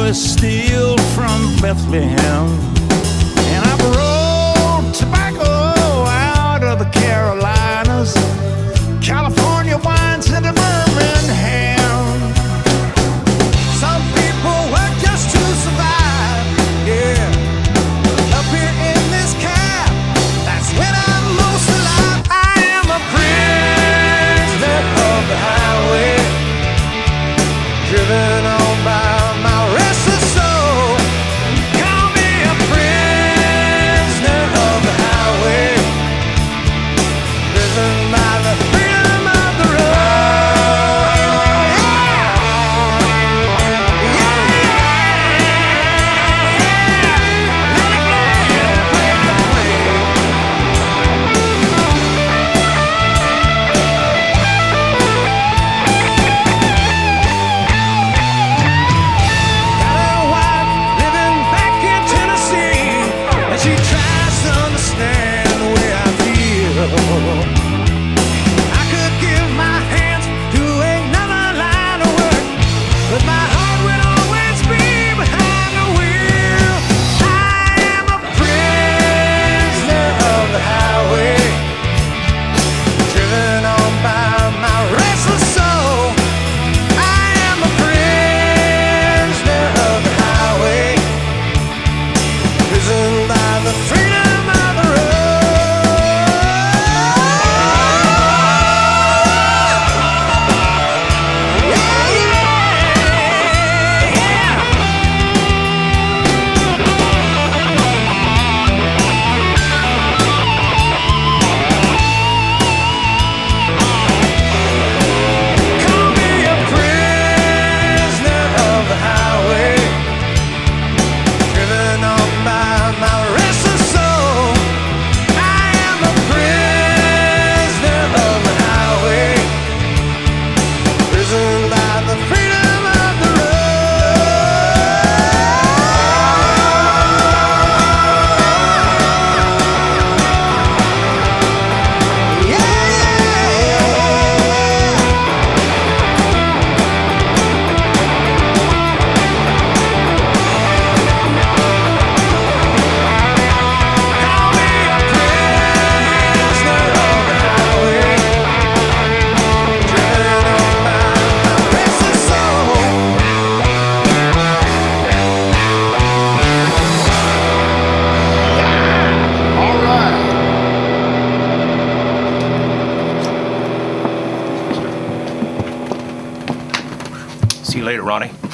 was steel from Bethlehem, and I brought tobacco out of the Carolinas, California wines into Birmingham. Some people work just to survive, yeah. Up here in this cab, that's when I'm most alive. I am a prisoner of the highway, driven on by my restless soul. Call me a prisoner of the highway, driven by the freedom of the road. Got a wife living back in Tennessee, and she tries to understand the way I feel. I could give my hands to another line of work, but my heart will always be behind the wheel. I am a prisoner of the highway, driven on by my restless soul. I am a prisoner of the highway, prisoned by the freedom of the road. Call me a prisoner of the highway, driven on by my restless soul. I am a prisoner of the highway, prisoned by the freedom of the road. Call me a prisoner of the highway, driven on by my restless soul. All right. See you later, Ronnie.